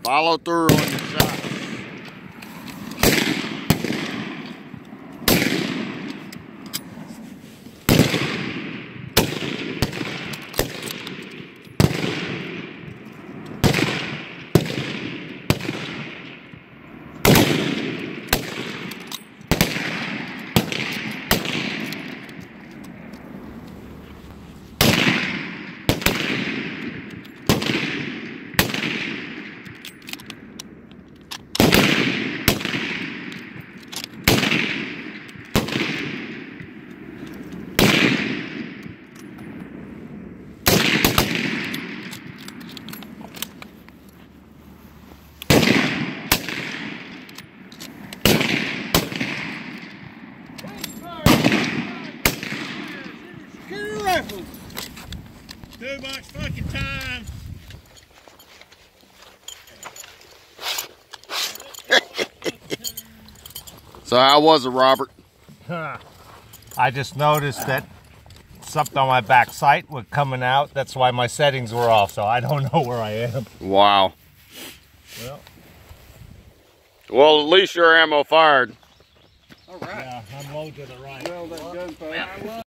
Follow through on your shot. Too much fucking time. So how was it, Robert? I just noticed that something on my back sight was coming out. That's why my settings were off, so I don't know where I am. Wow. Well, Well, at least your ammo fired. All right. yeah, I'm low to the right. Well, that gunfire.